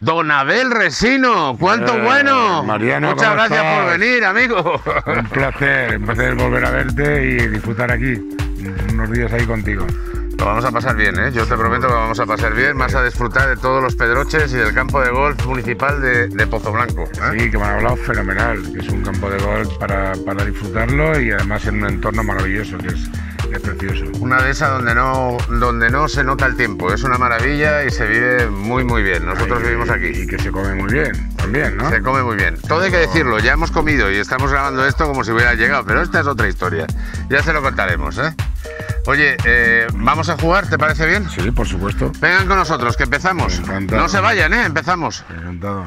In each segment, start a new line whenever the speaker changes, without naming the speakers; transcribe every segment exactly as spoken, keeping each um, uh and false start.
Don Abel Resino, cuánto
eh,
bueno.
Mariano,
muchas gracias
estás?
por venir, amigo.
Un placer, un placer volver a verte y disfrutar aquí unos días ahí contigo.
Lo vamos a pasar bien, ¿eh? Yo te prometo que lo vamos a pasar bien. Vas a disfrutar de todos los pedroches y del campo de golf municipal de, de Pozo Blanco, ¿eh?
Sí, que me han hablado fenomenal, que es un campo de golf para, para disfrutarlo y además en un entorno maravilloso, que es, que es precioso.
Una de esas donde no, donde no se nota el tiempo, es una maravilla y se vive muy muy bien. Nosotros
Ay,
vivimos aquí.
Y que se come muy bien, también, ¿no?
Se come muy bien. Todo hay que decirlo, ya hemos comido y estamos grabando esto como si hubiera llegado, pero esta es otra historia. Ya se lo contaremos, ¿eh? Oye, eh, ¿vamos a jugar? ¿Te parece bien?
Sí, por supuesto.
Vengan con nosotros, que empezamos.
Encantado.
No se vayan, ¿eh? Empezamos.
Encantado.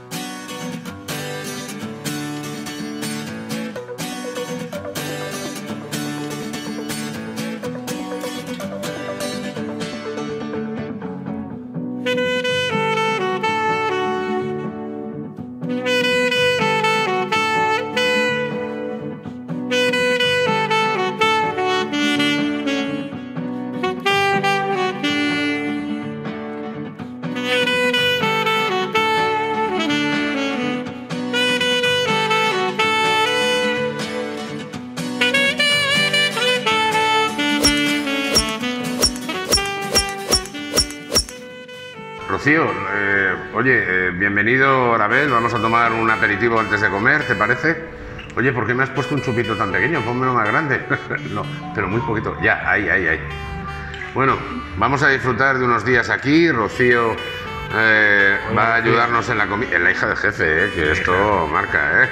Rocío, eh, oye, eh, bienvenido, Abel. Vamos a tomar un aperitivo antes de comer, ¿te parece? Oye, ¿por qué me has puesto un chupito tan pequeño? Pónmelo más grande. No, pero muy poquito. Ya, ahí, ahí, ahí. Bueno, vamos a disfrutar de unos días aquí. Rocío eh, va a ayudarnos en la comida. Es la hija del jefe, eh, que esto marca, ¿eh?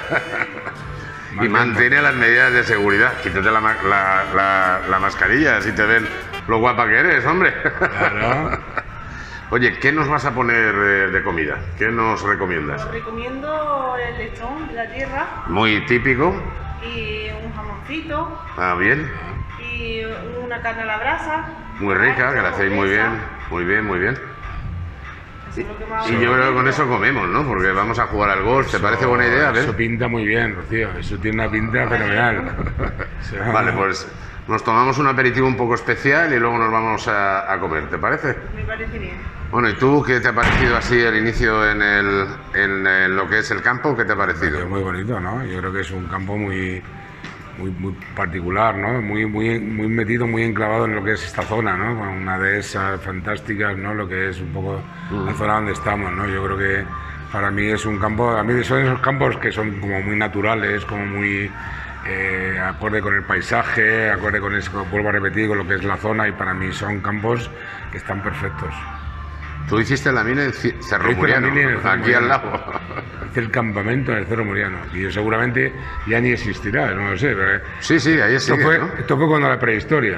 Y mantiene las medidas de seguridad. Quítate la, ma- la, la, la mascarilla, así te ven lo guapa que eres, hombre.
Claro.
Oye, ¿qué nos vas a poner de, de comida? ¿Qué nos recomiendas?
Os recomiendo el lechón de la tierra
Muy típico.
y un jamoncito
Ah, bien.
y una carne a la brasa.
Muy rica, que la hacéis muy bien.
Hamburguesa.
Muy bien, muy bien.
Eso es lo que más
Y
os
yo creo que con
recomiendo.
eso comemos, ¿no? Porque vamos a jugar al golf. ¿Te parece buena idea?
Eso
¿Ves?
pinta muy bien, Rocío. Eso tiene una pinta fenomenal. O sea,
Vale, pues nos tomamos un aperitivo un poco especial y luego nos vamos a, a comer. ¿Te parece?
Me parece bien.
Bueno, ¿y tú qué te ha parecido así el inicio en, el, en, en lo que es el campo? ¿Qué te ha parecido?
Es muy bonito, ¿no? Yo creo que es un campo muy, muy, muy particular, ¿no? Muy, muy, muy metido, muy enclavado en lo que es esta zona, ¿no? Con una de esas fantásticas, ¿no? Lo que es un poco la zona donde estamos, ¿no? Yo creo que para mí es un campo, a mí son esos campos que son como muy naturales, como muy eh, acorde con el paisaje, acorde con eso, vuelvo a repetir, con lo que es la zona, y para mí son campos que están perfectos.
Tú hiciste la mina en Ci- Cerro
Hice la
Muriano,
mini en el Cerro
aquí al
Muriano.
lado.
Hice el campamento en el Cerro Muriano, y seguramente ya ni existirá, no lo sé, pero
Sí, sí, ahí
esto,
sigue,
fue,
¿no?
esto fue cuando la prehistoria,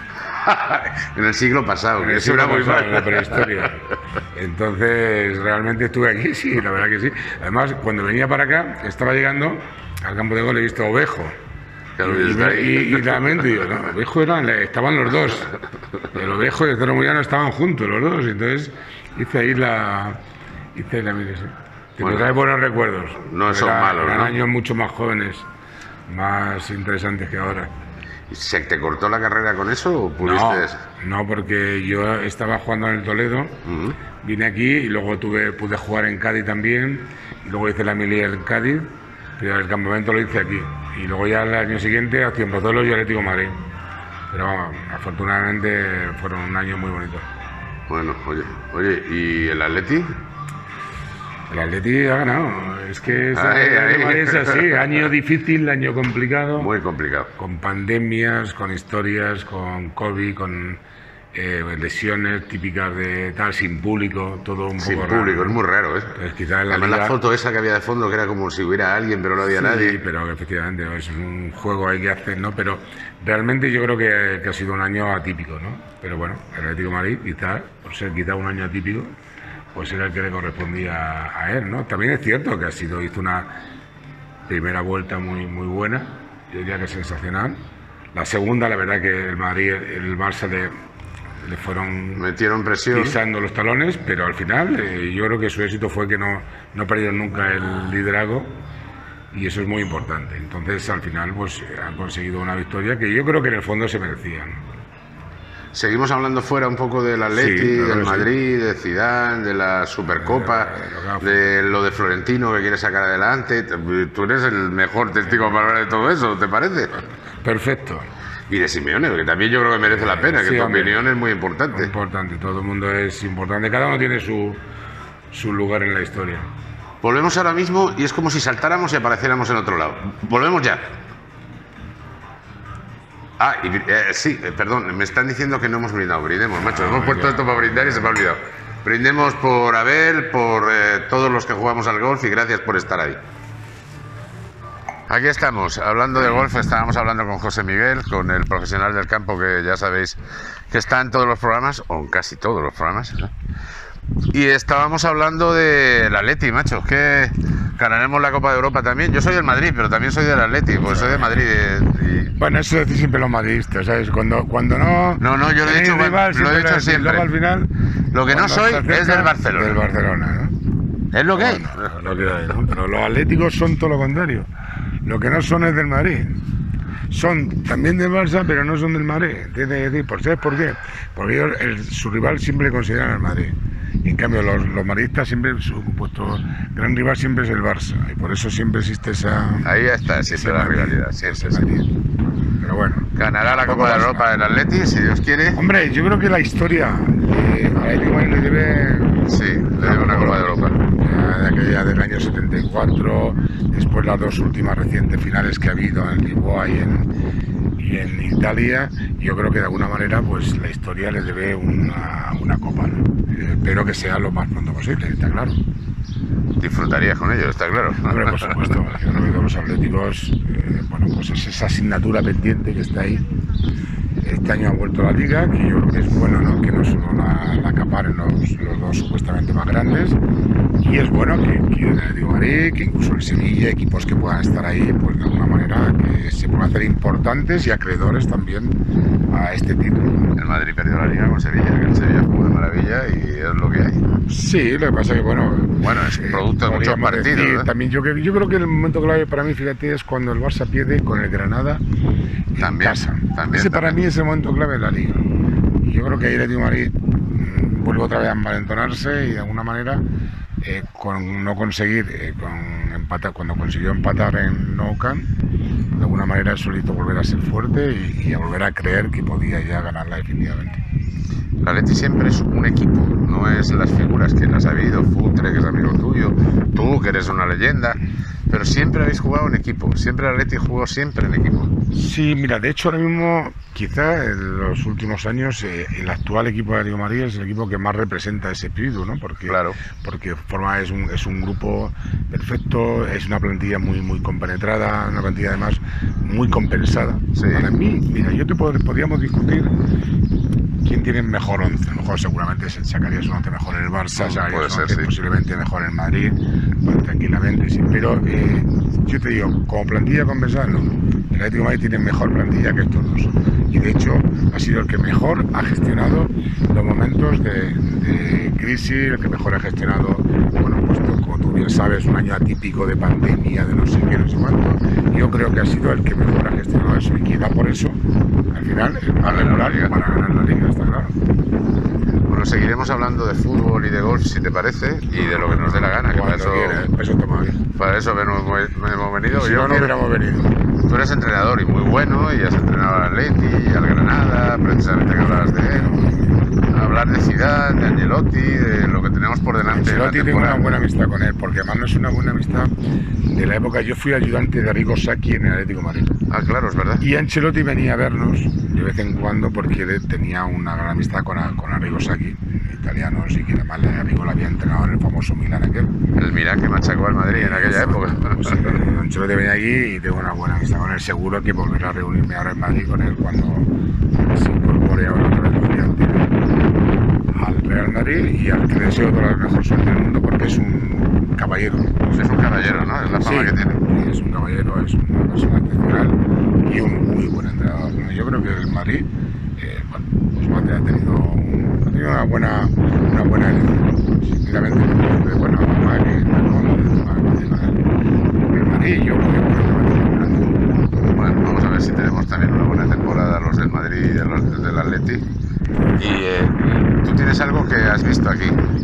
En el siglo pasado,
en
que
el
eso era
siglo
muy
pasado,
mal.
en la prehistoria. Entonces, realmente estuve aquí, sí, la verdad que sí. Además, cuando venía para acá, estaba llegando al campo de golf, he visto Ovejo.
Claro,
Y,
desde ahí.
y, y realmente, digo, no, Ovejo eran, estaban los dos. El Ovejo y el Cerro Muriano estaban juntos los dos, entonces hice ahí la. Hice la mire, sí. Que
Bueno,
me trae buenos recuerdos.
no son
Era-
malos,
Eran
¿no?
años mucho más jóvenes, más interesantes que ahora.
¿Se te cortó la carrera con eso o
No,
pudiste...?
no, porque yo estaba jugando en el Toledo,
Ujú.
vine aquí y luego tuve, pude jugar en Cádiz también, y luego hice la mili en Cádiz, pero el campamento lo hice aquí. Y luego ya el año siguiente a Cienpozuelos y Atlético de Madrid. Pero vamos, afortunadamente fueron un año muy bonito.
Bueno, oye, oye, ¿y el Atleti?
El Atleti ha ganado, es que es,
Ahí, ahí.
es así, año difícil, año complicado.
Muy complicado.
Con pandemias, con historias, con COVID, con eh, lesiones típicas de tal, sin público, todo un
Sin
poco
público,
raro,
es muy raro, ¿eh?
Entonces, quizás en la
Además,
liga...
la foto esa que había de fondo, que era como si hubiera alguien, pero no había
Sí,
nadie.
pero efectivamente ¿no? Es un juego ahí que hacen, ¿no? Pero realmente yo creo que, que ha sido un año atípico, ¿no? Pero bueno, el Atlético de Madrid, quizás, por ser quizás un año atípico, pues era el que le correspondía a él, ¿no? También es cierto que ha sido, hizo una primera vuelta muy, muy buena, yo diría que sensacional. La segunda, la verdad que el Madrid, el Barça le, le fueron
Metieron presión.
pisando los talones, pero al final eh, yo creo que su éxito fue que no, no perdieron nunca el liderazgo, y eso es muy importante. Entonces al final pues han conseguido una victoria que yo creo que en el fondo se merecían.
Seguimos hablando fuera un poco del Atleti,
Sí,
del
sí.
Madrid, de Zidane, de la Supercopa,
Eh,
de lo de Florentino que quiere sacar adelante. Tú eres el mejor testigo para hablar de todo eso, ¿te parece?
Perfecto.
Y de Simeone, que también yo creo que merece la pena, que
Sí,
tu
hombre.
opinión es muy
Muy
importante.
importante, todo el mundo es importante, cada uno tiene su, su lugar en la historia.
Volvemos ahora mismo y es como si saltáramos y apareciéramos en otro lado. Volvemos ya. Ah, y, eh, sí, eh, perdón, me están diciendo que no hemos brindado. Brindemos, macho. Hemos
Ah,
puesto
ya.
esto para brindar y se me ha olvidado. Brindemos por Abel, por eh, todos los que jugamos al golf y gracias por estar ahí. Aquí estamos, hablando de golf, estábamos hablando con José Miguel, con el profesional del campo que ya sabéis que está en todos los programas, o en casi todos los programas, ¿no? Y estábamos hablando del Atleti, macho, que ganaremos la Copa de Europa también. Yo soy del Madrid, pero también soy del Atleti, pues soy de Madrid. eh, y-
Bueno, eso decís siempre los madridistas, ¿sabes? Cuando, cuando no...
No, no, yo lo he
tenéis
dicho,
rival,
lo he
siempre
dicho
decís,
siempre.
luego al final...
Lo que no
cuando
soy
se acerca,
es del Barcelona.
Del Barcelona, ¿no?
Es lo que hay.
Bueno, lo que hay, ¿no? Pero los atléticos son todo lo contrario. Lo que no son es del Madrid. Son también del Barça, pero no son del Madrid. ¿Entiendes? Decir, ¿por ¿sabes por qué? Porque ellos, el- su rival siempre consideran el Madrid. Y en cambio los, los madridistas siempre, su vuestro gran rival siempre es el Barça. Y por eso siempre existe esa...
Ahí está, siempre
ese
la
matiz,
rivalidad, siempre,
ese
siempre.
matiz. Pero bueno.
Ganará la
Poco
Copa de
pasa.
Europa del Atleti, si Dios quiere.
Hombre, yo creo que la historia eh, a Atlético de Madrid le debe...
Sí, le debe una Copa de Europa.
Ya de aquella del año setenta y cuatro, después las dos últimas recientes finales que ha habido en Lisboa y en, y en Italia, yo creo que de alguna manera pues la historia le debe una, una copa, ¿no? Eh, espero que sea lo más pronto posible, está claro.
Disfrutarías con ello, está claro.
Hombre, por supuesto, yo creo que los atléticos, eh, bueno, pues es esa asignatura pendiente que está ahí. Este año ha vuelto la liga, que yo creo que es bueno, ¿no? Que no solo la, la acaparen los, los dos supuestamente más grandes, y es bueno que, que el Atlético de Madrid, que incluso el Sevilla, equipos que puedan estar ahí, pues de alguna manera que se puedan hacer importantes y acreedores también a este título.
El Madrid perdió la liga con Sevilla, que el Sevilla jugó de maravilla y es lo que hay.
Sí, lo que pasa que bueno,
Bueno, es un producto de muchos
podríamos
partidos,
decir
¿eh?
también yo, que, yo creo que el momento clave para mí, fíjate, es cuando el Barça pierde con el Granada en
También,
casa.
también,
Ese para
también.
mí es el momento clave de la liga. Y yo creo que ahí el Atlético de Madrid mm, vuelve otra vez a envalentonarse y de alguna manera eh, con no conseguir eh, con empatar, cuando consiguió empatar en Nou Camp, de alguna manera es solito volver a ser fuerte y, y a volver a creer que podía ya ganarla definitivamente.
El Atleti siempre es un equipo, no es las figuras que las ha habido, Futre, que es amigo tuyo, tú, que eres una leyenda, pero siempre habéis jugado en equipo, siempre el Atleti jugó siempre en equipo.
Sí, mira, de hecho ahora mismo, quizá en los últimos años, eh, el actual equipo de Atlético de Madrid es el equipo que más representa ese espíritu, ¿no? Porque,
Claro.
porque forma es un, es un grupo perfecto, es una plantilla muy muy compenetrada, una plantilla además muy compensada.
Sí.
Para mí, mira, yo te pod- podríamos discutir quién tiene mejor once. A lo mejor seguramente se sacarías un once mejor el Barça, sacarías
Puede
un
ser,
once
sí.
posiblemente mejor el Madrid, pues, tranquilamente, sí. Pero eh, yo te digo, como plantilla compensada, no. El Atlético de Madrid tiene mejor plantilla que estos dos. Y de hecho ha sido el que mejor ha gestionado los momentos de, de crisis, el que mejor ha gestionado, bueno, pues tú, como tú bien sabes, un año atípico de pandemia, de no sé qué, no sé cuánto. Yo creo que ha sido el que mejor ha gestionado eso y quizá por eso, al final, el más regular para ganar la liga, está claro.
Bueno, seguiremos hablando de fútbol y de golf, si te parece, y de lo que nos dé la gana, que para
Cuando
eso,
quieras, pues eso toma bien.
para eso hemos, hemos venido.
Si
Yo
no, no
quiero-
hubiéramos venido.
Tú eres entrenador y muy bueno, y has entrenado al Atleti y al Granada, precisamente que hablabas de él. Hablar de Zidane, de Ancelotti, de lo que tenemos por delante. en la
Ancelotti tengo una
temporada.
buena amistad con él, porque además no es una buena amistad de la época. Yo fui ayudante de Arrigo Sacchi en el Atlético de Madrid.
Ah, claro, es verdad.
Y Ancelotti venía a vernos de vez en cuando porque él tenía una gran amistad con, con Arrigo Sacchi, italianos, y que además Arrigo lo había entrenado en el famoso Milan aquel.
El Milán que machacó al Madrid en aquella época.
Pues sí, Ancelotti venía allí y tengo una buena amistad con él. Seguro que volveré a reunirme ahora en Madrid con él cuando se incorpore ahora otra vez brillante al Real Madrid, y al que le deseo toda la mejor suerte del mundo porque es un caballero.
Es un caballero, ¿no? Es la fama
Sí,
que tiene.
sí, es un caballero, es una persona excepcional y un muy buen entrenador. ¿No? Yo creo que el Madrid, eh, bueno, pues Mate ha tenido, un- ha tenido una buena una buena elección. Sinceramente, porque, bueno, además que no hablo del tema del Madrid, yo creo que puede tener una buena.
Bueno, vamos a ver si tenemos también una buena temporada los del Madrid y de los del Atleti.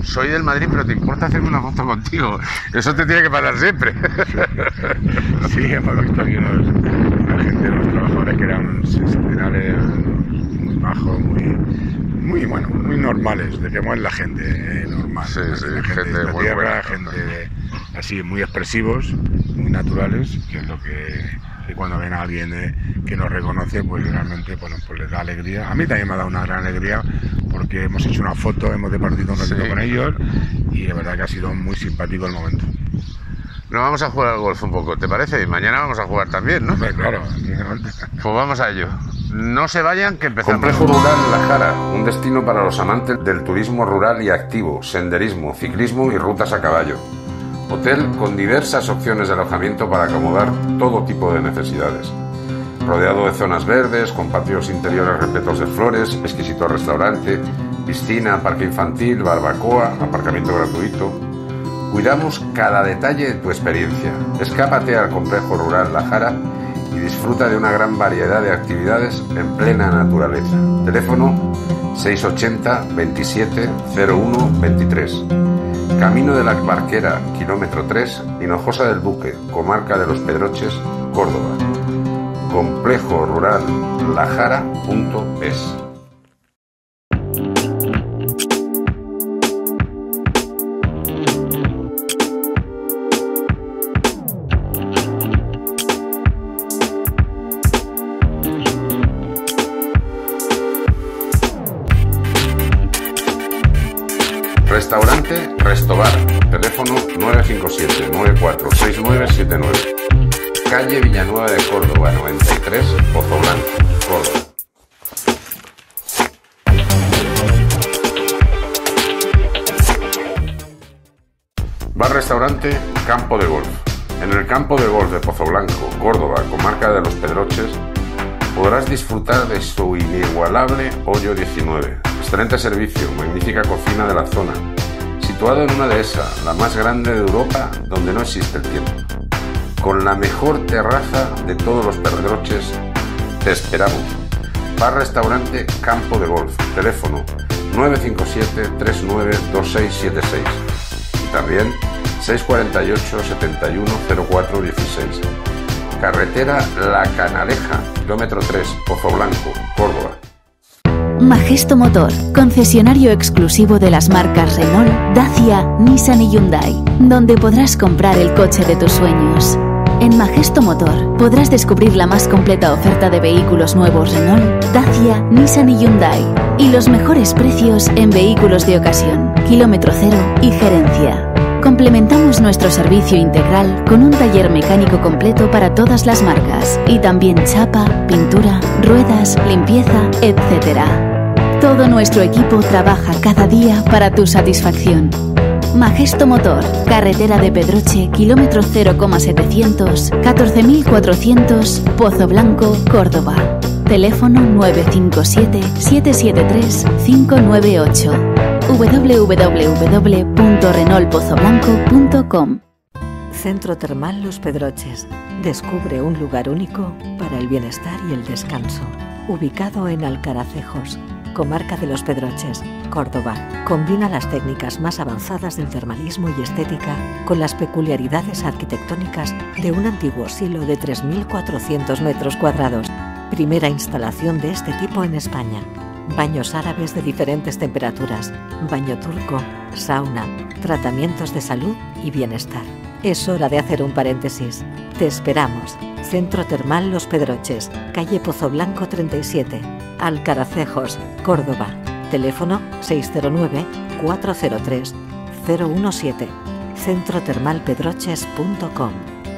soy del Madrid, pero te importa hacerme una foto contigo. Eso te tiene que pasar siempre.
Sí, hemos visto aquí unos, una gente, unos trabajadores que eran sensacionales, muy bajos, muy, muy, bueno, muy normales, dejemos en la gente eh, normal.
Sí, sí,
la gente,
gente
de esta
muy
tierra,
buena,
gente de, así, muy expresivos, muy naturales, que es lo que, que cuando ven a alguien eh, que nos reconoce, pues realmente bueno, pues les da alegría. A mí también me ha dado una gran alegría porque hemos hecho una foto, hemos departido un ratito
Sí.
con ellos y de verdad que ha sido muy simpático el momento.
Nos vamos a jugar al golf un poco, ¿te parece? Y mañana vamos a jugar también, ¿no?
Hombre, claro.
Pues vamos a ello. No se vayan, que empezamos.
Complejo Rural La Jara, un destino para los amantes del turismo rural y activo, senderismo, ciclismo y rutas a caballo. Hotel con diversas opciones de alojamiento para acomodar todo tipo de necesidades. Rodeado de zonas verdes, con patios interiores repletos de flores, exquisito restaurante, piscina, parque infantil, barbacoa, aparcamiento gratuito. Cuidamos cada detalle de tu experiencia. Escápate al Complejo Rural La Jara y disfruta de una gran variedad de actividades en plena naturaleza. Teléfono seis ochenta veintisiete cero uno veintitrés. Camino de la Barquera, kilómetro tres, Hinojosa del Buque, comarca de Los Pedroches, Córdoba. Complejo Rural La Jara punto es. Restaurante Restobar, teléfono nueve cinco siete nueve cuatro seis nueve siete nueve. Calle Villanueva de Córdoba, noventa y tres, Pozo Blanco, Córdoba. Bar-restaurante Campo de Golf. En el Campo de Golf de Pozo Blanco, Córdoba, comarca de Los Pedroches, podrás disfrutar de su inigualable Hoyo diecinueve. Excelente servicio, magnífica cocina de la zona. Situado en una dehesa, la más grande de Europa, donde no existe el tiempo. Con la mejor terraza de todos Los Pedroches, te esperamos. Bar-restaurante Campo de Golf. Teléfono nueve cinco siete tres nueve dos seis siete seis. Y también seis cuatro ocho setenta y uno cero cuatro dieciséis. Carretera La Canaleja, kilómetro tres, Pozo Blanco, Córdoba.
Majesto Motor, concesionario exclusivo de las marcas Renault, Dacia, Nissan y Hyundai, donde podrás comprar el coche de tus sueños. En Majesto Motor podrás descubrir la más completa oferta de vehículos nuevos Renault, Dacia, Nissan y Hyundai, y los mejores precios en vehículos de ocasión, kilómetro cero y gerencia. Complementamos nuestro servicio integral con un taller mecánico completo para todas las marcas y también chapa, pintura, ruedas, limpieza, etcétera. Todo nuestro equipo trabaja cada día para tu satisfacción. Majesto Motor, carretera de Pedroche, kilómetro cero setecientos, catorce mil cuatrocientos, Pozo Blanco, Córdoba. Teléfono nueve cinco siete siete siete tres cinco nueve ocho. w w w punto renault pozo blanco punto com.
Centro Termal Los Pedroches. Descubre un lugar único para el bienestar y el descanso. Ubicado en Alcaracejos, comarca de Los Pedroches, Córdoba. Combina las técnicas más avanzadas del termalismo y estética con las peculiaridades arquitectónicas de un antiguo silo de tres mil cuatrocientos metros cuadrados. Primera instalación de este tipo en España. Baños árabes de diferentes temperaturas, baño turco, sauna, tratamientos de salud y bienestar. Es hora de hacer un paréntesis. Te esperamos. Centro Termal Los Pedroches, calle Pozo Blanco treinta y siete, Alcaracejos, Córdoba. Teléfono seis cero nueve cuatro cero tres cero uno siete. centro termal pedroches punto com.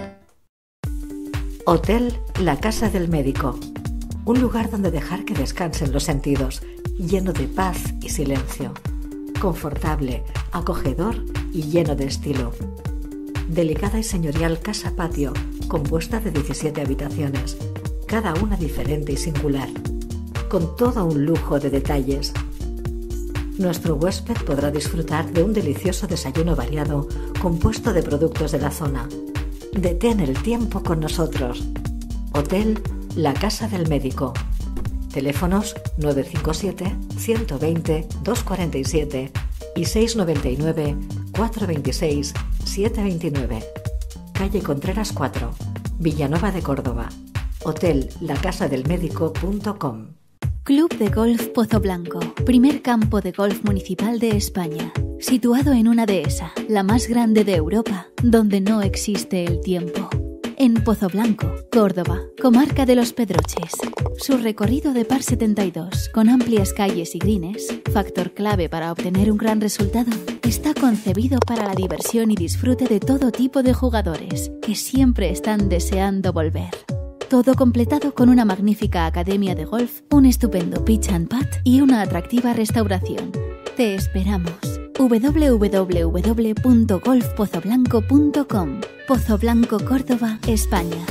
Hotel La Casa del Médico. Un lugar donde dejar que descansen los sentidos, lleno de paz y silencio. Confortable, acogedor y lleno de estilo. Delicada y señorial casa-patio, compuesta de diecisiete habitaciones, cada una diferente y singular, con todo un lujo de detalles. Nuestro huésped podrá disfrutar de un delicioso desayuno variado, compuesto de productos de la zona. Detén el tiempo con nosotros. Hotel La Casa del Médico. Teléfonos nueve cinco siete uno dos cero dos cuatro siete, y seis noventa y nueve, cuatro veintiséis, siete veintinueve. Calle Contreras cuatro, Villanueva de Córdoba. Hotel lacasadelmédico punto com.
Club de Golf Pozo Blanco, primer campo de golf municipal de España, situado en una dehesa, la más grande de Europa, donde no existe el tiempo. En Pozo Blanco, Córdoba, comarca de Los Pedroches. Su recorrido de par setenta y dos, con amplias calles y greens, factor clave para obtener un gran resultado, está concebido para la diversión y disfrute de todo tipo de jugadores, que siempre están deseando volver. Todo completado con una magnífica academia de golf, un estupendo pitch and putt y una atractiva restauración. Te esperamos. doble u doble u doble u punto golf pozo blanco punto com. Pozo Blanco, Córdoba, España.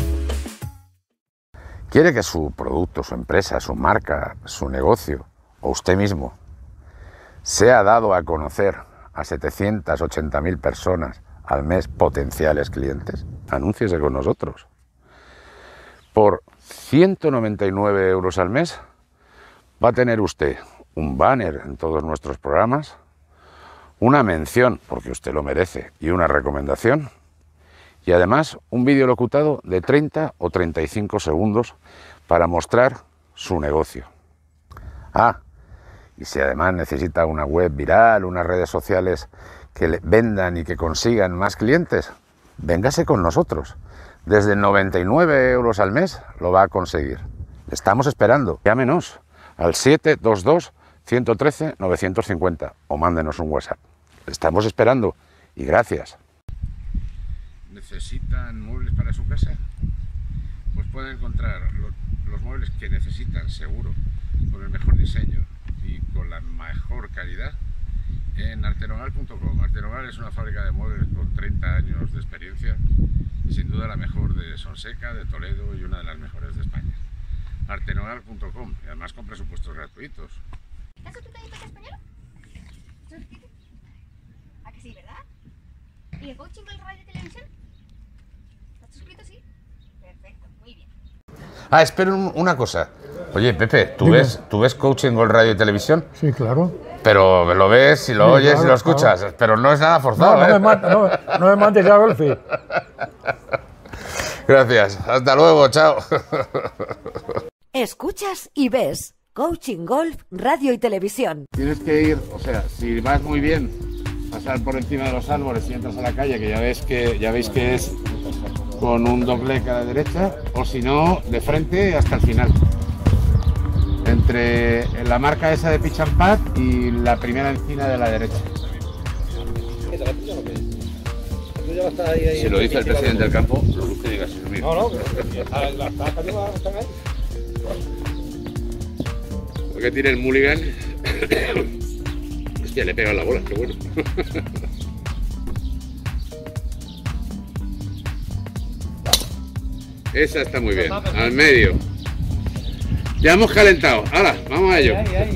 ¿Quiere que su producto, su empresa, su marca, su negocio o usted mismo sea dado a conocer a setecientas ochenta mil personas al mes potenciales clientes? Anúnciese con nosotros. Por ciento noventa y nueve euros al mes va a tener usted un banner en todos nuestros programas, una mención, porque usted lo merece, y una recomendación, y además un vídeo locutado de treinta o treinta y cinco segundos para mostrar su negocio. Ah, y si además necesita una web viral, unas redes sociales que le vendan y que consigan más clientes, véngase con nosotros. Desde noventa y nueve euros al mes lo va a conseguir. Le estamos esperando. Llámenos al siete dos dos, uno uno tres, nueve cinco cero o mándenos un WhatsApp. Le estamos esperando y gracias. ¿Necesitan muebles para su casa? Pues pueden encontrar los, los muebles que necesitan, seguro, con el mejor diseño y con la mejor calidad en artenogal punto com. Artenogal es una fábrica de muebles con treinta años de experiencia y sin duda la mejor de Sonseca, de Toledo y una de las mejores de España. artenogal punto com, y además con presupuestos gratuitos.
¿Estás suscrito a YouTube Español? ¿Suscrito? ¿A que sí, verdad? ¿Y el coaching con radio y televisión? ¿Estás suscrito, sí? Perfecto, muy bien.
Ah, espera un- una cosa. Oye, Pepe, ¿tú
Dime.
ves, ¿tú ves coaching con radio y televisión?
Sí, claro.
Pero lo ves y lo
Sí,
oyes y
claro,
lo escuchas,
claro.
pero no es nada forzado,
No, no
¿eh?
me mate, no, no me mate ya, Golfi.
Gracias, hasta luego, chao.
Escuchas y ves Coaching Golf, Radio y Televisión.
Tienes que ir, o sea, si vas muy bien, pasar por encima de los árboles y entras a la calle, que ya ves que ya veis que es con un doblec a la derecha, o si no, de frente hasta el final. Entre la marca esa de Pitch and Putt y la primera encina de la derecha. Si lo dice el presidente del campo, lo que digas es mío.
No, no, las tacas están ahí.
Que tiene el mulligan. Hostia, le he pegado la bola, qué bueno. Esa está muy bien, al medio. Ya hemos calentado, ahora, vamos a ello.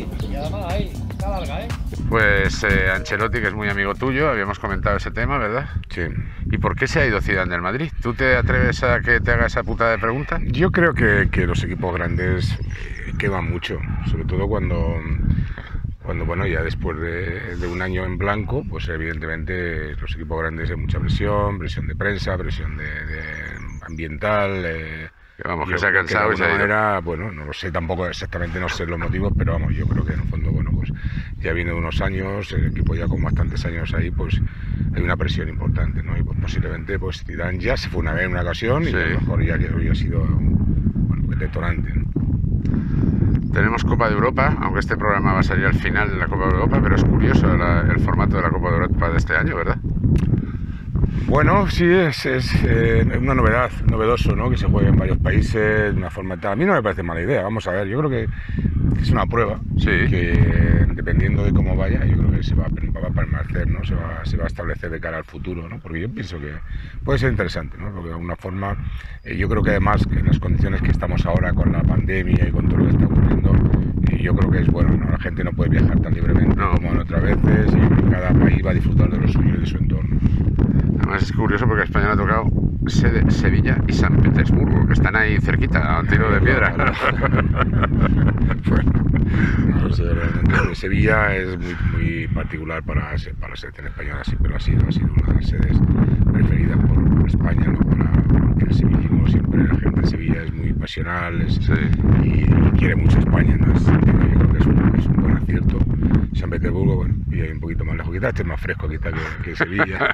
Pues eh, Ancelotti, que es muy amigo tuyo, habíamos comentado ese tema, ¿verdad?
Sí.
¿Y por qué se ha ido Zidane del Madrid? ¿Tú te atreves a que te haga esa putada de pregunta?
Yo creo que, que los equipos grandes eh, queman mucho, sobre todo cuando, cuando bueno, ya después de, de un año en blanco, pues evidentemente los equipos grandes hay mucha presión, presión de prensa, presión de, de ambiental. Eh,
Que vamos,
yo
que se ha
creo
cansado
de
y se ha
alguna
ido.
manera, bueno, no lo sé tampoco exactamente, no sé los motivos, pero vamos, yo creo que en el fondo, bueno, pues ya viene de unos años, el equipo ya con bastantes años ahí, pues hay una presión importante, ¿no? Y pues posiblemente, pues Zidane ya se fue una vez en una ocasión y
Sí.
a lo mejor ya que hoy ha sido, bueno, detonante, ¿no?
Tenemos Copa de Europa, aunque este programa va a salir al final de la Copa de Europa, pero es curioso la- el formato de la Copa de Europa de este año, ¿verdad?
Bueno, sí, es, es eh, una novedad, novedoso, ¿no? Que se juegue en varios países de una forma tal. A mí no me parece mala idea, vamos a ver, yo creo que es una prueba,
Sí.
que dependiendo de cómo vaya, yo creo que se va, a- va a permanecer, ¿no? Se va, se va a establecer de cara al futuro, ¿no? Porque yo pienso que puede ser interesante, ¿no? Porque de alguna forma, eh, yo creo que además, que en las condiciones que estamos ahora con la pandemia y con todo lo que está ocurriendo, eh, yo creo que es bueno, ¿no? La gente no puede viajar tan libremente
No.
como en otras veces y cada país va a disfrutar de lo suyo y de su entorno.
Además es curioso porque a España le ha tocado sede Sevilla y San Petersburgo, que están ahí cerquita, a un tiro de piedra.
Bueno, no sé, realmente Sevilla es muy, muy particular para, para la selección española, siempre lo ha sido, ha sido una de las sedes preferidas por España, ¿no? Para, porque el sevillismo, siempre la gente de Sevilla es muy pasional es,
Sí.
y, y quiere mucho a España, ¿no? Es, yo creo que es un, es un buen acierto. San Petersburgo, bueno, y hay un poquito más lejos, quizás esté más fresco quizás que, que Sevilla.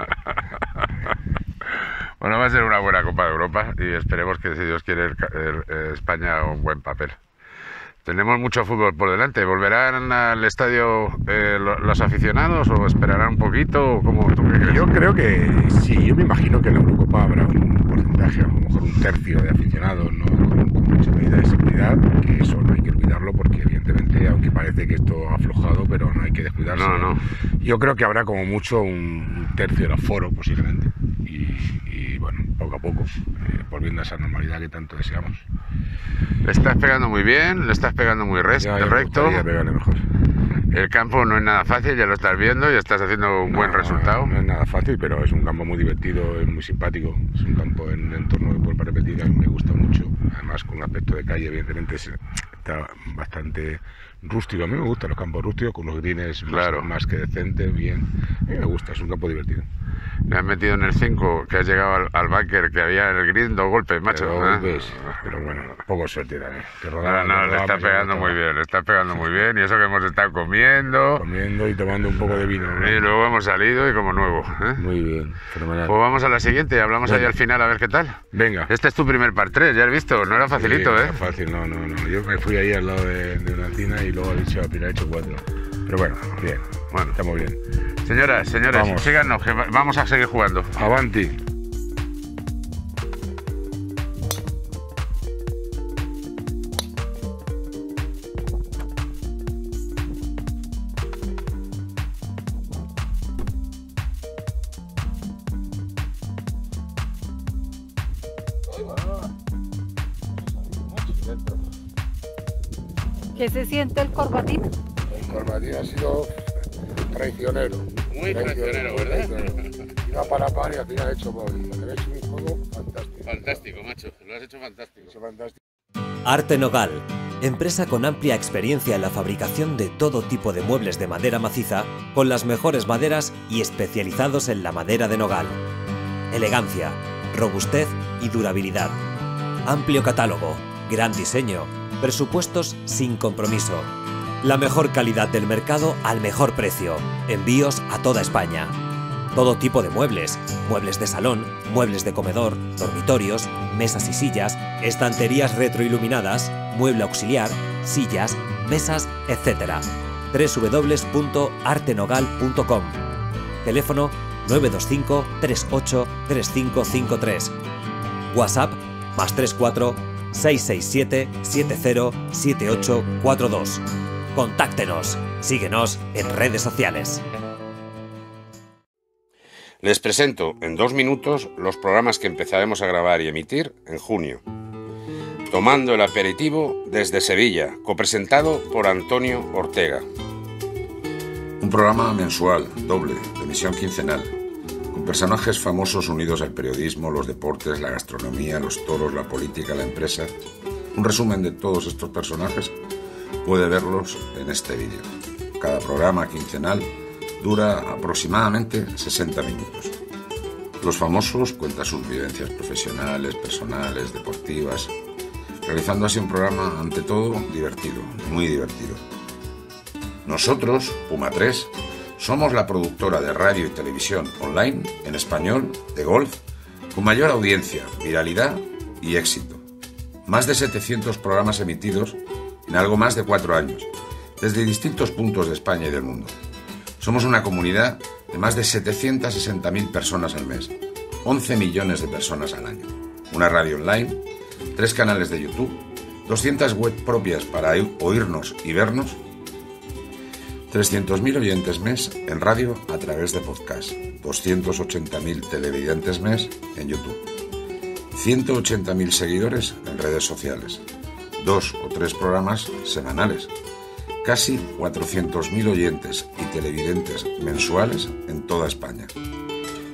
Bueno, va a ser una buena Copa de Europa y esperemos que, si Dios quiere, el, el, España haga un buen papel. Tenemos mucho fútbol por delante. ¿Volverán al estadio eh, los aficionados o esperarán un poquito? ¿O cómo, tú qué crees?
Yo creo que sí, yo me imagino que en la Eurocopa habrá un porcentaje, a lo mejor un tercio de aficionados, ¿no? Con, con mucha medida de seguridad, que eso no hay que olvidarlo porque evidentemente, aunque parece que esto ha aflojado, pero no hay que descuidarse.
No, no.
Yo creo que habrá como mucho un, un tercio del aforo posiblemente. Y, y bueno, poco a poco, eh, volviendo a esa normalidad que tanto deseamos.
Le estás pegando muy bien, le estás pegando muy res-
Ya, ya me
recto.
gustaría pegarle mejor.
El campo no es nada fácil, ya lo estás viendo y estás haciendo un
No,
buen resultado.
No es nada fácil, pero es un campo muy divertido, es muy simpático. Es un campo en un entorno que vuelvo a repetir, a mí me gusta mucho. Además, con un aspecto de calle, evidentemente, está bastante rústico. A mí me gustan los campos rústicos, con los greens
Claro.
más, más que decentes, bien. A mí me gusta, es un campo divertido.
Le has metido en el cinco, que has llegado al, al bunker, que había en el green, dos golpes, macho.
Pero,
¿eh?
ves, pero bueno, poco suerte también. Que
No,
rodaba,
no, le
rodaba,
está
pues,
pegando
rodaba.
muy bien, le está pegando muy bien. Y eso que hemos estado comiendo.
Comiendo y tomando un poco de vino, ¿no?
Y luego hemos salido y como nuevo. ¿eh?
Muy bien, fenomenal.
Pues vamos a la siguiente y hablamos
Venga.
ahí al final a ver qué tal.
Venga.
Este es tu primer par tres, ya has visto, no era facilito,
Sí,
¿eh?
no era fácil, no, no, no. Yo me fui ahí al lado de, de una tina y luego he dicho, he hecho cuatro. Pero bueno, bien,
Bueno.
estamos bien.
Señoras, señores,
Vamos.
síganos, que va- vamos a seguir jugando.
Avanti.
¿Qué se siente el corbatín?
El corbatín ha sido traicionero.
Muy traicionero, ¿verdad?
Iba para par y al final he hecho body. He hecho un juego fantástico.
Fantástico, macho, lo has hecho fantástico.
He hecho fantástico.
Arte Nogal, empresa con amplia experiencia en la fabricación de todo tipo de muebles de madera maciza, con las mejores maderas y especializados en la madera de nogal. Elegancia, robustez y durabilidad. Amplio catálogo, gran diseño, presupuestos sin compromiso. La mejor calidad del mercado al mejor precio. Envíos a toda España. Todo tipo de muebles, muebles de salón, muebles de comedor, dormitorios, mesas y sillas, estanterías retroiluminadas, mueble auxiliar, sillas, mesas, etcétera. doble u doble u doble u punto arte nogal punto com. Teléfono nueve dos cinco, tres ocho, tres cinco cinco tres. WhatsApp más tres cuatro, seis seis siete, siete cero, siete ocho cuatro dos. Contáctenos. Síguenos en redes sociales.
Les presento en dos minutos los programas que empezaremos a grabar y emitir en junio. Tomando el aperitivo desde Sevilla, copresentado por Antonio Ortega. Un programa mensual, doble, de emisión quincenal, con personajes famosos unidos al periodismo, los deportes, la gastronomía, los toros, la política, la empresa. Un resumen de todos estos personajes puede verlos en este vídeo. Cada programa quincenal dura aproximadamente sesenta minutos. Los famosos cuentan sus vivencias profesionales, personales, deportivas, realizando así un programa, ante todo, divertido, muy divertido. Nosotros, Puma tres, somos la productora de radio y televisión online, en español, de golf, con mayor audiencia, viralidad y éxito. Más de setecientos programas emitidos en algo más de cuatro años, desde distintos puntos de España y del mundo. Somos una comunidad de más de setecientas sesenta mil personas al mes, once millones de personas al año. Una radio online, tres canales de YouTube, doscientas web propias para oírnos y vernos, trescientos mil oyentes mes en radio a través de podcast, doscientos ochenta mil televidentes mes en YouTube, ciento ochenta mil seguidores en redes sociales, dos o tres programas semanales, casi cuatrocientos mil oyentes y televidentes mensuales en toda España.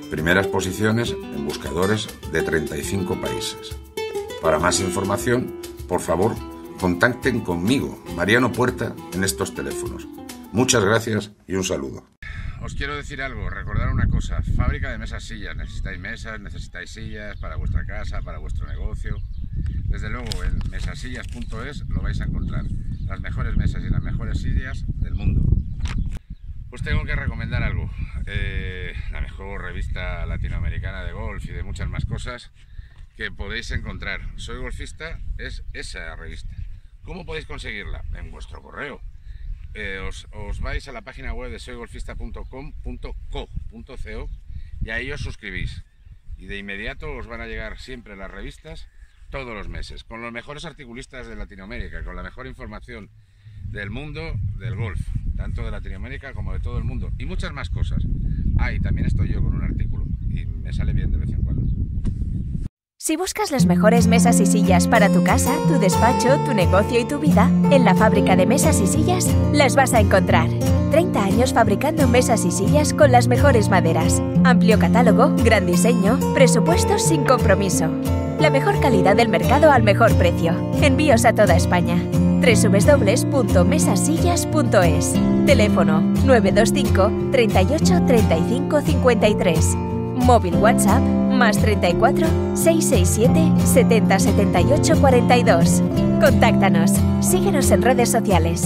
Primeras posiciones en buscadores de treinta y cinco países. Para más información, por favor, contacten conmigo, Mariano Puerta, en estos teléfonos. Muchas gracias y un saludo.
Os quiero decir algo, recordar una cosa, fábrica de mesas sillas, necesitáis mesas, necesitáis sillas para vuestra casa, para vuestro negocio. Desde luego en mesasillas punto es lo vais a encontrar, las mejores mesas y las mejores sillas del mundo. Os tengo que recomendar algo, eh, la mejor revista latinoamericana de golf y de muchas más cosas que podéis encontrar. Soy Golfista es esa revista. ¿Cómo podéis conseguirla? En vuestro correo. Eh, os, os vais a la página web de soy golfista punto com punto co punto co y ahí os suscribís. Y de inmediato os van a llegar siempre las revistas todos los meses, con los mejores articulistas de Latinoamérica, con la mejor información del mundo del golf, tanto de Latinoamérica como de todo el mundo, y muchas más cosas. Ah, y también estoy yo con un artículo, y me sale bien de vez en cuando.
Si buscas las mejores mesas y sillas para tu casa, tu despacho, tu negocio y tu vida, en la Fábrica de Mesas y Sillas las vas a encontrar. treinta años fabricando mesas y sillas con las mejores maderas. Amplio catálogo, gran diseño, presupuestos sin compromiso. La mejor calidad del mercado al mejor precio. Envíos a toda España. doble u doble u doble u punto mesasillas punto es. Teléfono nueve dos cinco, treinta y ocho, treinta y cinco, cincuenta y tres. Móvil WhatsApp más treinta y cuatro, seiscientos sesenta y siete, setenta, setenta y ocho, cuarenta y dos. Contáctanos. Síguenos en redes sociales.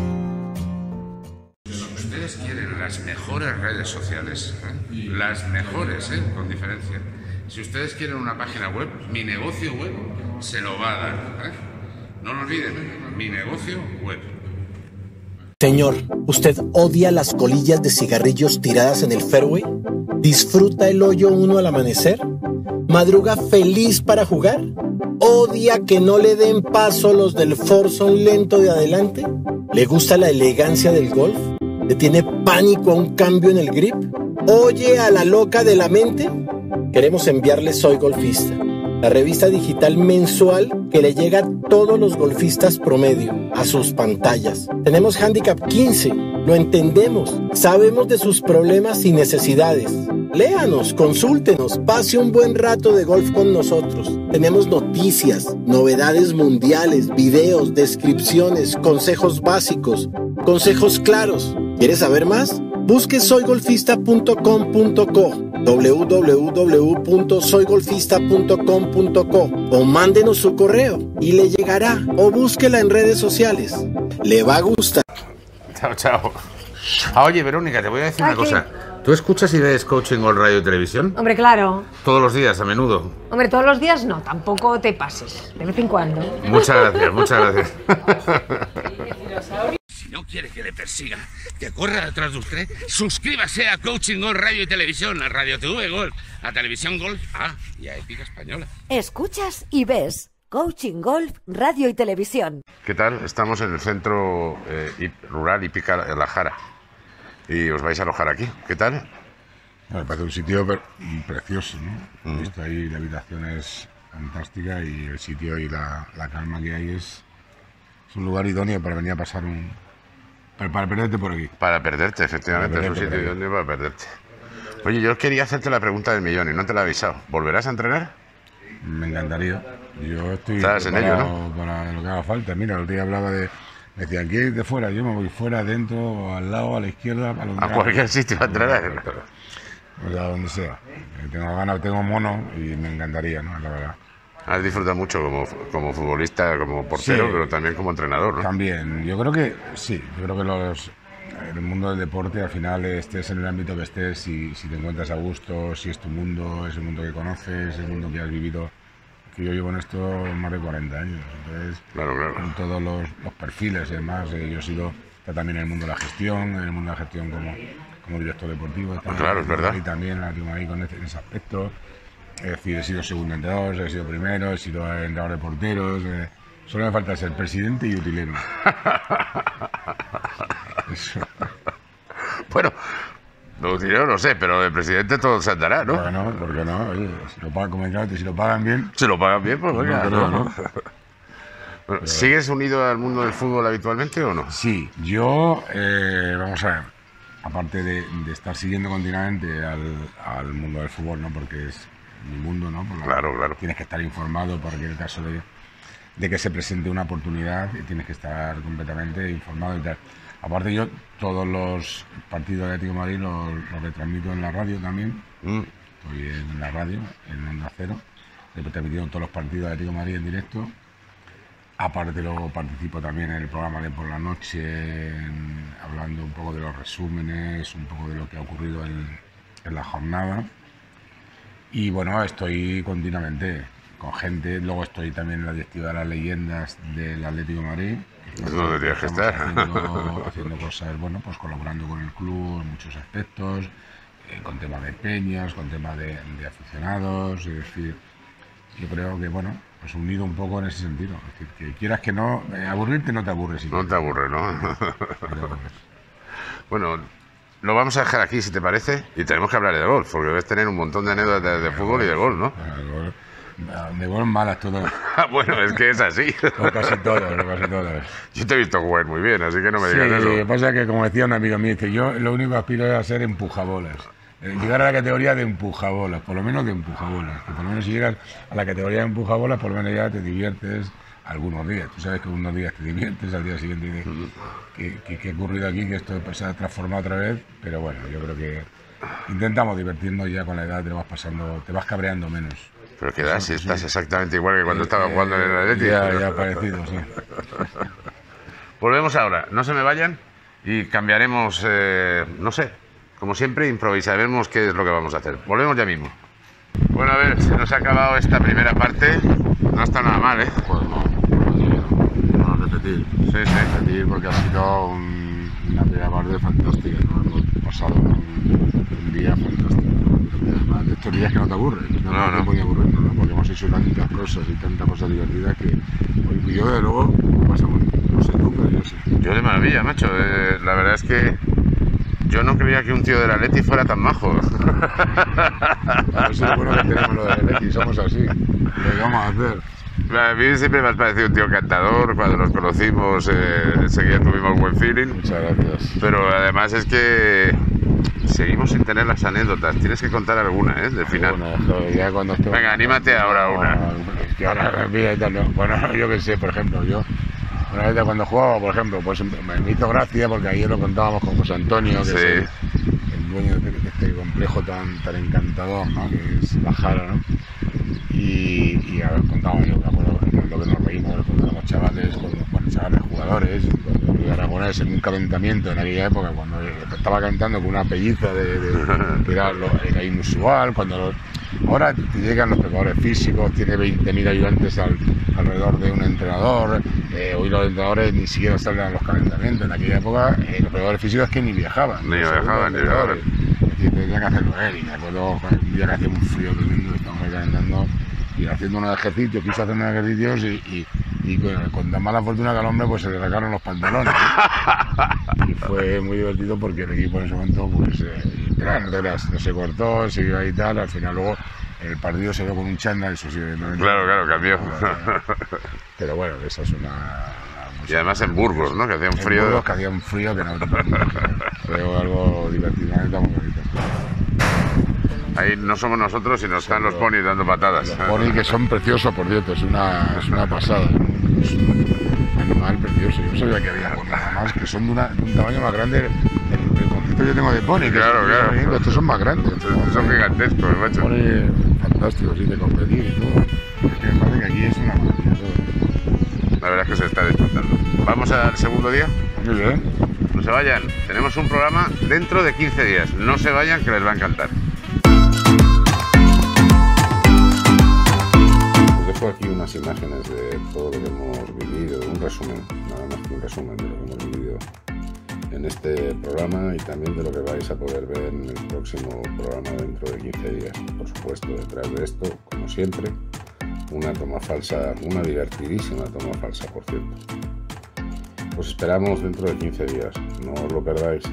Ustedes quieren las mejores redes sociales, ¿eh? Las mejores, ¿eh? Con diferencia. Si ustedes quieren una página web, Mi Negocio Web se lo va a dar, ¿eh? No lo olviden, Mi Negocio Web.
Señor, ¿usted odia las colillas de cigarrillos tiradas en el fairway? ¿Disfruta el hoyo uno al amanecer? ¿Madruga feliz para jugar? ¿Odia que no le den paso los del foursome lento de adelante? ¿Le gusta la elegancia del golf? ¿Le tiene pánico a un cambio en el grip? ¿Oye a la loca de la mente? Queremos enviarle Soy Golfista, la revista digital mensual que le llega a todos los golfistas promedio, a sus pantallas. Tenemos Handicap quince, lo entendemos, sabemos de sus problemas y necesidades. Léanos, consúltenos, pase un buen rato de golf con nosotros. Tenemos noticias, novedades mundiales, videos, descripciones, consejos básicos, consejos claros. ¿Quieres saber más? Busque soy golfista punto com punto co, doble u doble u doble u punto soy golfista punto com punto co o mándenos su correo y le llegará, o búsquela en redes sociales. Le va a gustar.
Chao, chao. Ah, oye, Verónica, te voy a decir
Ay,
una cosa. ¿Tú escuchas y ves Coaching Golf Radio y Televisión?
Hombre, claro.
Todos los días, a menudo.
Hombre, todos los días no, tampoco te pases. De vez en cuando.
Muchas gracias, muchas gracias.
Si no quiere que le persiga, que corra detrás de usted, suscríbase a Coaching Golf Radio y Televisión, a Radio T V Golf, a Televisión Golf, ah, y a Épica Española.
Escuchas y ves Coaching Golf Radio y Televisión.
¿Qué tal? Estamos en el centro eh, rural Hípica La Jara y os vais a alojar aquí. ¿Qué tal?
Me parece un sitio pre precioso, ¿no?
Mm.
He visto ahí, la habitación es fantástica y el sitio y la, la calma que hay es, es un lugar idóneo para venir a pasar un... Para, para perderte por aquí.
Para perderte, efectivamente,
Para
es un
perderte
sitio idóneo para perderte. Oye, yo quería hacerte la pregunta del millón y no te la he avisado. ¿Volverás a entrenar?
Me encantaría. Yo estoy
Estás en ello, ¿no?
Para lo que haga falta. Mira, el otro día hablaba de... Me decían, ¿quieres ir de fuera? Yo me voy fuera, dentro, al lado, a la izquierda, a,
a cualquier sitio a entrenar.
O sea, donde sea. Tengo ganas, tengo mono y me encantaría, ¿no? La verdad.
Has disfrutado mucho como, como futbolista, como portero, sí, pero también como entrenador, ¿no?
También. Yo creo que sí. Yo creo que los, el mundo del deporte, al final, estés en el ámbito que estés, si, si te encuentras a gusto, si es tu mundo, es el mundo que conoces, es el mundo que has vivido. Que yo llevo en esto más de cuarenta años, entonces
claro, claro.
Con todos los, los perfiles y demás, eh, yo he sido también en el mundo de la gestión, en el mundo de la gestión como, como director deportivo,
ah, claro, es verdad.
Y también la tengo ahí con ese, en ese aspecto, es decir, he sido segundo entrenador, he sido primero, he sido entrenador de porteros, eh, solo me falta ser presidente y utilero. Eso.
Bueno. No, yo no sé, pero el presidente todo se andará, ¿no?
¿Por qué no? ¿Por qué no? Oye, si lo pagan, como antes, si lo pagan bien...
Si lo pagan bien, pues venga,
no,
¿no?
¿no?
Bueno, ¿sigues unido al mundo del fútbol habitualmente o no?
Sí, yo, eh, vamos a ver, aparte de, de estar siguiendo continuamente al, al mundo del fútbol, ¿no? Porque es mi mundo, ¿no? Por
claro, claro.
Tienes que estar informado porque en el caso de, de que se presente una oportunidad tienes que estar completamente informado y tal. Aparte yo todos los partidos de Atlético de Madrid los, los retransmito en la radio también. Mm. Estoy en la radio, en Onda Cero. He retransmitido todos los partidos de Atlético de Madrid en directo. Aparte luego participo también en el programa de por la noche, en, hablando un poco de los resúmenes, un poco de lo que ha ocurrido en, en la jornada. Y bueno, estoy continuamente con gente, luego estoy también en la directiva de las leyendas del Atlético de Madrid.
Es donde tienes que estar.
Haciendo, haciendo cosas, bueno, pues colaborando con el club en muchos aspectos, eh, con temas de peñas, con temas de, de aficionados, es decir, yo creo que, bueno, pues unido un poco en ese sentido. Es decir, que quieras que no, eh, aburrirte no te aburres.
No te aburre, ¿no? Bueno, lo vamos a dejar aquí, si te parece, y tenemos que hablar de golf, porque debes tener un montón de anécdotas de, de fútbol y de golf, ¿no?
De golf malas todas.
Bueno, es que es así.
O casi todas, casi todas.
Yo te he visto jugar muy bien, así que no me
sí,
digas eso.
Lo que pasa es que, como decía un amigo mío, dice, yo lo único que aspiro es a ser empujabolas. Llegar a la categoría de empujabolas, por lo menos de empujabolas. Que por lo menos si llegas a la categoría de empujabolas, por lo menos ya te diviertes algunos días. Tú sabes que unos días te diviertes, al día siguiente dices, ¿qué, qué, qué ha ocurrido aquí? Que esto se ha transformado otra vez. Pero bueno, yo creo que intentamos divertirnos ya con la edad, te vas pasando, te vas cabreando menos.
Pero que das, si estás exactamente igual que cuando eh, estaba jugando en el Atlético.
Ya, ya parecido, sí.
Volvemos ahora, no se me vayan y cambiaremos, eh, no sé, como siempre, improvisaremos qué es lo que vamos a hacer. Volvemos ya mismo. Bueno, a ver, se nos ha acabado esta primera parte. No está nada mal, ¿eh?
Pues no, no, no, no repetir.
Sí, sí.
Repetir porque ha sido un, una primera parte fantástica, ¿no? Hemos pasado un, un día fantástico. Además de estos días que no te aburren, no, no, no te puede aburrir, ¿no? Porque hemos hecho tantas cosas y tantas cosas divertidas que pues, yo de luego me pasa muy, no sé tú, pero yo sí.
Yo de maravilla, macho. Eh, la verdad es que yo no creía que un tío del Atleti fuera tan majo.
A ver si es bueno que tenemos lo del Atleti, somos así. ¿Qué vamos a hacer?
A mí siempre me has parecido un tío encantador. Cuando nos conocimos, eh, enseguida tuvimos buen feeling.
Muchas gracias.
Pero además es que seguimos sin tener las anécdotas. Tienes que contar alguna, ¿eh? Del final.
Bueno, ya cuando estoy...
Venga, anímate ahora una.
Que ahora, mira, bueno, yo qué sé, por ejemplo, yo... Una vez cuando jugaba, por ejemplo, pues me hizo gracia porque ayer lo contábamos con José Antonio, que sí. es el, el dueño de este complejo tan, tan encantador, ¿no? Que es La Jara, ¿no? Y, y a ver, contábamos, yo me acuerdo lo que nos reímos cuando éramos chavales, cuando, bueno, chavales jugadores, cuando Luis Aragonés en un calentamiento en aquella época, cuando estaba cantando con una pelliza de, de, que era, lo, era inusual, cuando los, ahora te llegan los preparadores físicos, tiene veinte mil ayudantes al, alrededor de un entrenador, eh, hoy los entrenadores ni siquiera salen a los calentamientos, en aquella época eh, los preparadores físicos que ni viajaban.
Ni viajaban, ni viajaban.
Es decir, tenía que hacerlo él, y me acuerdo un día que hacía un frío tremendo, estábamos ahí calentando y haciendo unos ejercicios, quiso hacer unos ejercicios y, y, y con, con tan mala fortuna que al hombre pues se le sacaron los pantalones. Y fue muy divertido porque el equipo en ese momento pues eh, reglas, no se cortó, siguió ahí y tal, al final luego el partido se dio con un chándal, eso sí. No,
claro, claro, cambió.
Pero bueno, esa es una... una
y además en Burgos, ¿no? Que hacía un
en
frío...
Burgos, que hacía un frío que no te puedes imaginar. Fue algo divertidamente muy bonito.
Ahí no somos nosotros, sino están sí, los ponis dando patadas.
Los ponis que son preciosos, por cierto, es una, es una pasada. Es un animal precioso. Yo no sabía que había nada más, que son de, una, de un tamaño más grande. El, el concepto que yo tengo de pony,
claro,
que
claro.
Bien, estos son más grandes.
Estos son, son gigantescos, macho.
Pony fantástico, sí, de competir y todo. Es que me parece que aquí es una maravilla todo.
La verdad es que se está disfrutando. ¿Vamos al segundo día?
Muy bien.
No se vayan. Tenemos un programa dentro de quince días. No se vayan, que les va a encantar.
Dejo aquí unas imágenes de todo lo que hemos vivido, un resumen, nada más que un resumen de lo que hemos vivido en este programa y también de lo que vais a poder ver en el próximo programa dentro de quince días. Por supuesto, detrás de esto, como siempre, una toma falsa, una divertidísima toma falsa, por cierto. Os esperamos dentro de quince días, no os lo perdáis.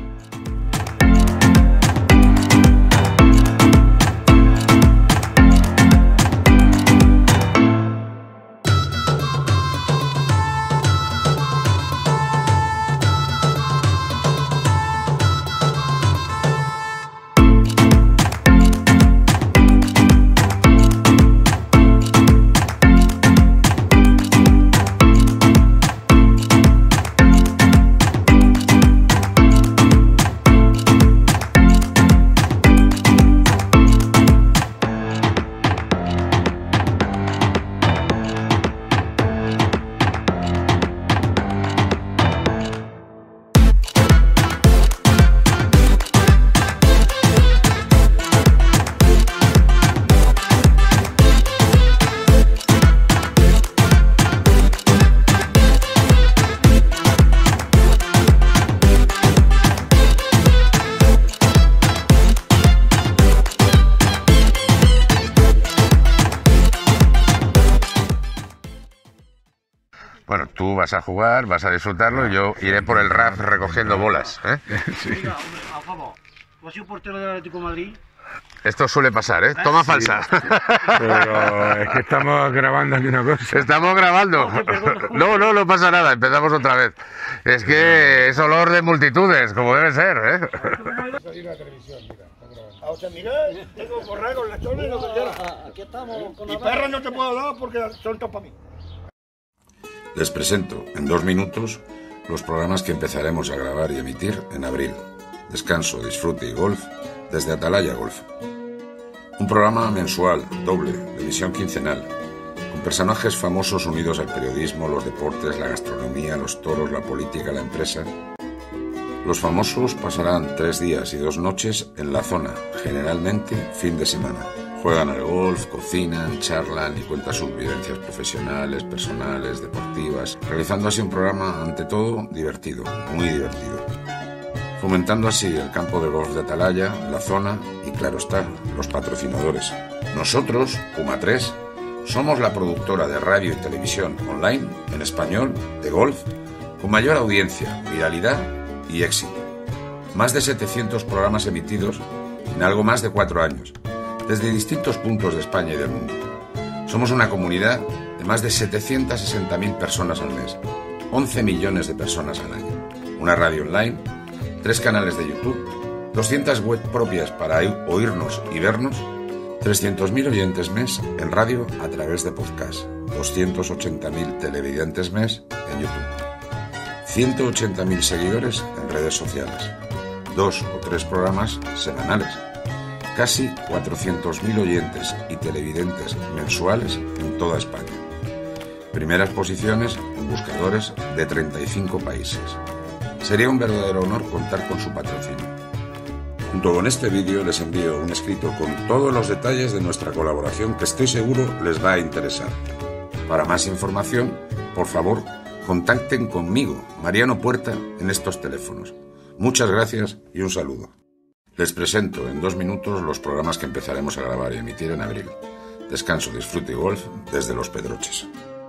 tú vas a jugar, vas a disfrutarlo y yo iré por el R A F recogiendo bolas, ¿eh?
Sí.
Mira, a favor, ¿tú has sido portero del Atlético de Madrid?
Esto suele pasar, ¿eh? Toma
Sí.
falsa.
Pero es que estamos grabando aquí una cosa.
Estamos grabando. No, no, no pasa nada, empezamos otra vez. Es que es olor de multitudes, como debe ser, ¿eh?
O sea, mira, tengo borregos, lechones y lo que quieras.
Aquí estamos con
Y perros no te puedo dar porque son todos para mí.
Les presento en dos minutos los programas que empezaremos a grabar y emitir en abril. Descanso, disfrute y golf desde Atalaya Golf. Un programa mensual, doble, de emisión quincenal, con personajes famosos unidos al periodismo, los deportes, la gastronomía, los toros, la política, la empresa. Los famosos pasarán tres días y dos noches en la zona, generalmente fin de semana. Juegan al golf, cocinan, charlan y cuentan sus vivencias profesionales, personales, deportivas, realizando así un programa, ante todo, divertido, muy divertido. Fomentando así el campo de golf de Atalaya, la zona y, claro está, los patrocinadores. Nosotros, Puma tres, somos la productora de radio y televisión online, en español, de golf, con mayor audiencia, viralidad y éxito. Más de setecientos programas emitidos en algo más de cuatro años, desde distintos puntos de España y del mundo. Somos una comunidad de más de setecientas sesenta mil personas al mes, once millones de personas al año. Una radio online, tres canales de YouTube, doscientas web propias para oírnos y vernos, trescientos mil oyentes mes en radio a través de podcast, doscientos ochenta mil televidentes mes en YouTube, ciento ochenta mil seguidores en redes sociales, dos o tres programas semanales, casi cuatrocientos mil oyentes y televidentes mensuales en toda España. Primeras posiciones en buscadores de treinta y cinco países. Sería un verdadero honor contar con su patrocinio. Junto con este vídeo les envío un escrito con todos los detalles de nuestra colaboración que estoy seguro les va a interesar. Para más información, por favor, contacten conmigo, Mariano Puerta, en estos teléfonos. Muchas gracias y un saludo. Les presento en dos minutos los programas que empezaremos a grabar y emitir en abril. Descanso, disfrute y golf desde Los Pedroches.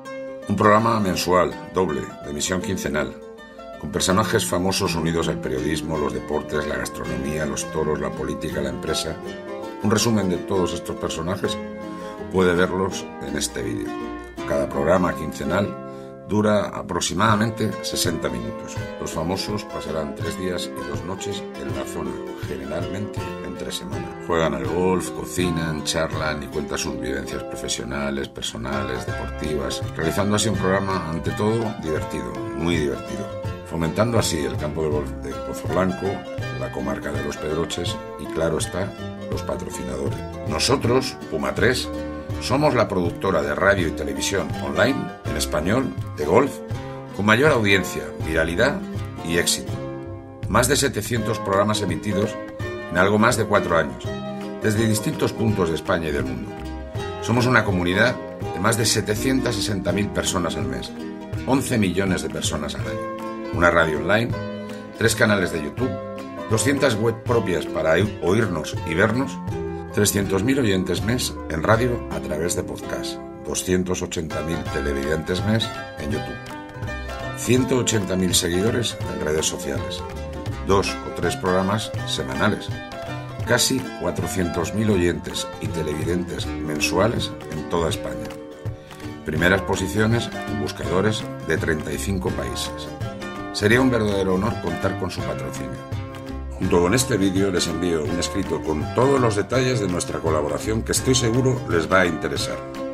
Un programa mensual, doble, de emisión quincenal, con personajes famosos unidos al periodismo, los deportes, la gastronomía, los toros, la política, la empresa. Un resumen de todos estos personajes puede verlos en este vídeo. Cada programa quincenal dura aproximadamente sesenta minutos. Los famosos pasarán tres días y dos noches en la zona, generalmente entre semana. Juegan al golf, cocinan, charlan y cuentan sus vivencias profesionales, personales, deportivas, realizando así un programa, ante todo, divertido, muy divertido. Fomentando así el campo de golf de Pozo Blanco, la comarca de Los Pedroches y, claro está, los patrocinadores. Nosotros, Puma tres, somos la productora de radio y televisión online, en español, de golf, con mayor audiencia, viralidad y éxito. Más de setecientos programas emitidos en algo más de cuatro años, desde distintos puntos de España y del mundo. Somos una comunidad de más de setecientas sesenta mil personas al mes, once millones de personas al año. Una radio online, tres canales de YouTube, doscientas web propias para oírnos y vernos, trescientos mil oyentes mes en radio a través de podcast, doscientos ochenta mil televidentes mes en YouTube, ciento ochenta mil seguidores en redes sociales, dos o tres programas semanales, casi cuatrocientos mil oyentes y televidentes mensuales en toda España. Primeras posiciones en buscadores de treinta y cinco países. Sería un verdadero honor contar con su patrocinio. Junto con este vídeo les envío un escrito con todos los detalles de nuestra colaboración que estoy seguro les va a interesar.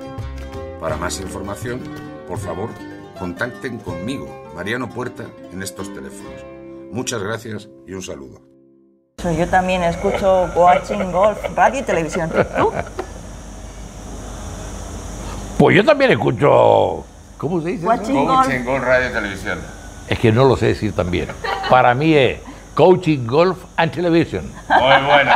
Para más información, por favor, contacten conmigo, Mariano Puerta, en estos teléfonos. Muchas gracias y un saludo.
Yo también escucho Watching Golf, radio y televisión. ¿Tú?
Pues yo también escucho... ¿Cómo se dice?
Watching
eso?
Golf.
Coaching Golf, radio y televisión.
Es que no lo sé decir también. Para mí es Coaching Golf and Television.
Muy bueno.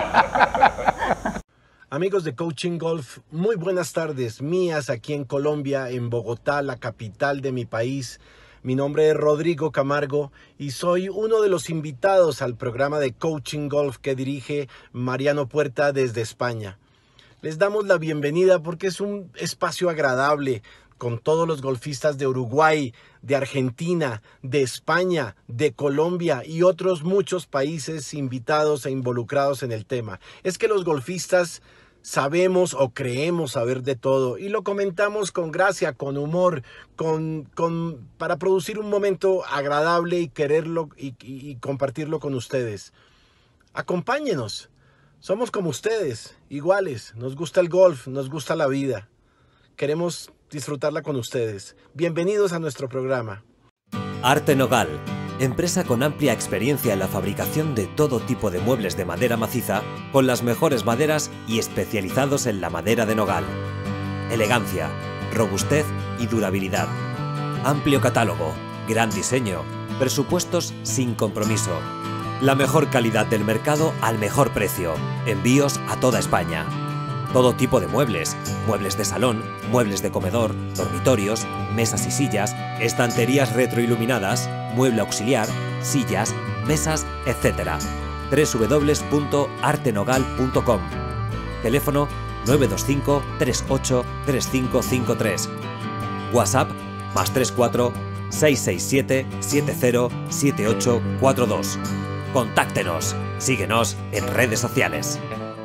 Amigos de Coaching Golf, muy buenas tardes mías aquí en Colombia, en Bogotá, la capital de mi país. Mi nombre es Rodrigo Camargo y soy uno de los invitados al programa de Coaching Golf que dirige Mariano Puerta desde España. Les damos la bienvenida porque es un espacio agradable con todos los golfistas de Uruguay, de Argentina, de España, de Colombia y otros muchos países invitados e involucrados en el tema. Es que los golfistas sabemos o creemos saber de todo y lo comentamos con gracia, con humor, con, con, para producir un momento agradable y quererlo y, y, y compartirlo con ustedes. Acompáñenos, somos como ustedes, iguales, nos gusta el golf, nos gusta la vida, queremos disfrutarla con ustedes. Bienvenidos a nuestro programa.
Arte Nogal, empresa con amplia experiencia en la fabricación de todo tipo de muebles de madera maciza, con las mejores maderas y especializados en la madera de nogal. Elegancia, robustez y durabilidad. Amplio catálogo, gran diseño, presupuestos sin compromiso. La mejor calidad del mercado al mejor precio. Envíos a toda España. Todo tipo de muebles, muebles de salón, muebles de comedor, dormitorios, mesas y sillas, estanterías retroiluminadas, mueble auxiliar, sillas, mesas, etcétera. doble u doble u doble u punto arte nogal punto com. Teléfono nueve dos cinco, tres ocho, tres cinco cinco tres. WhatsApp más tres cuatro, seis seis siete, siete cero, siete ocho cuatro dos. Contáctenos. Síguenos en redes sociales.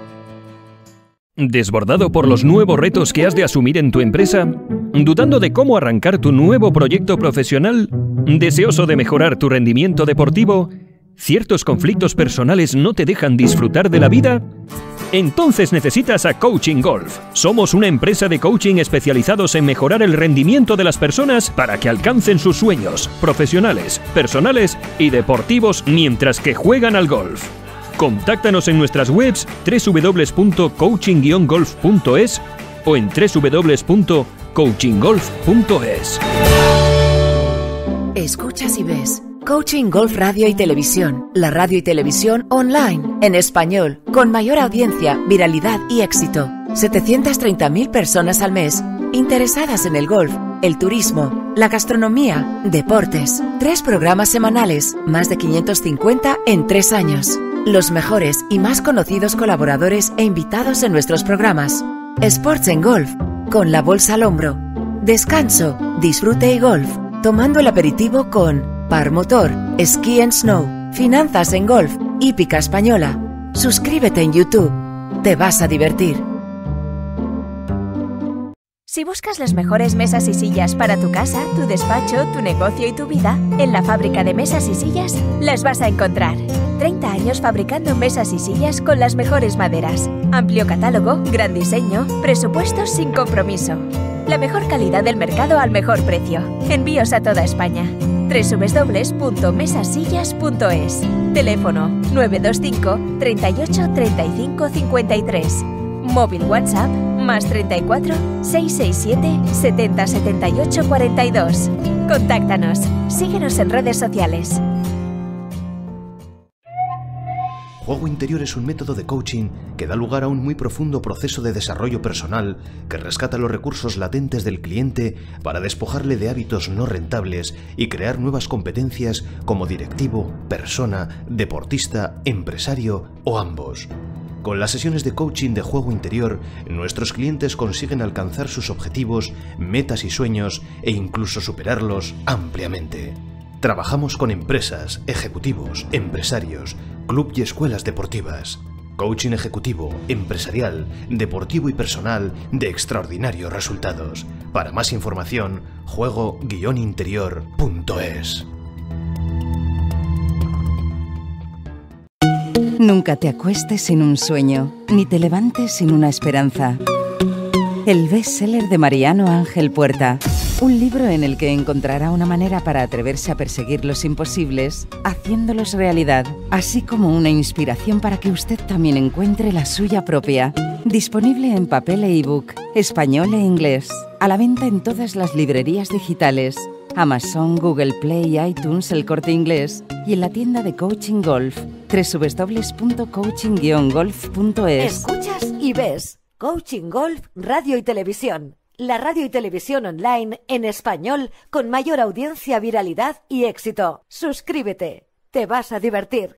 ¿Desbordado por los nuevos retos que has de asumir en tu empresa? ¿Dudando de cómo arrancar tu nuevo proyecto profesional? ¿Deseoso de mejorar tu rendimiento deportivo? ¿Ciertos conflictos personales no te dejan disfrutar de la vida? Entonces necesitas a Coaching Golf. Somos una empresa de coaching especializados en mejorar el rendimiento de las personas para que alcancen sus sueños profesionales, personales y deportivos mientras que juegan al golf. Contáctanos en nuestras webs doble u doble u doble u punto coaching guion golf punto es o en doble u doble u doble u punto coaching golf punto es.
Escuchas y ves Coaching Golf Radio y Televisión, la radio y televisión online, en español, con mayor audiencia, viralidad y éxito. setecientas treinta mil personas al mes, interesadas en el golf, el turismo, la gastronomía, deportes. Tres programas semanales, más de quinientos cincuenta en tres años. Los mejores y más conocidos colaboradores e invitados en nuestros programas. Sports en Golf, con la bolsa al hombro. Descanso, disfrute y golf, tomando el aperitivo con Par Motor, Ski and Snow, Finanzas en Golf, Hípica Española. Suscríbete en YouTube, te vas a divertir.
Si buscas las mejores mesas y sillas para tu casa, tu despacho, tu negocio y tu vida, en la fábrica de mesas y sillas las vas a encontrar. treinta años fabricando mesas y sillas con las mejores maderas. Amplio catálogo, gran diseño, presupuestos sin compromiso. La mejor calidad del mercado al mejor precio. Envíos a toda España. doble u doble u doble u punto mesasillas punto es. Teléfono nueve dos cinco, treinta y ocho, treinta y cinco, cincuenta y tres. Móvil WhatsApp más treinta y cuatro, seiscientos sesenta y siete, setenta, setenta y ocho, cuarenta y dos. Contáctanos. Síguenos en redes sociales.
Juego Interior es un método de coaching que da lugar a un muy profundo proceso de desarrollo personal que rescata los recursos latentes del cliente para despojarle de hábitos no rentables y crear nuevas competencias como directivo, persona, deportista, empresario o ambos. Con las sesiones de coaching de Juego Interior, nuestros clientes consiguen alcanzar sus objetivos, metas y sueños e incluso superarlos ampliamente. Trabajamos con empresas, ejecutivos, empresarios, club y escuelas deportivas. Coaching ejecutivo, empresarial, deportivo y personal de extraordinarios resultados. Para más información, juego guion interior punto es.
Nunca te acuestes sin un sueño, ni te levantes sin una esperanza. El bestseller de Mariano Ángel Puerta. Un libro en el que encontrará una manera para atreverse a perseguir los imposibles, haciéndolos realidad, así como una inspiración para que usted también encuentre la suya propia. Disponible en papel e ebook, español e inglés. A la venta en todas las librerías digitales. Amazon, Google Play, iTunes, El Corte Inglés y en la tienda de Coaching Golf. doble u doble u doble u punto coaching guion golf punto es.
Escuchas y ves Coaching Golf Radio y Televisión. La radio y televisión online en español con mayor audiencia, viralidad y éxito. Suscríbete. Te vas a divertir.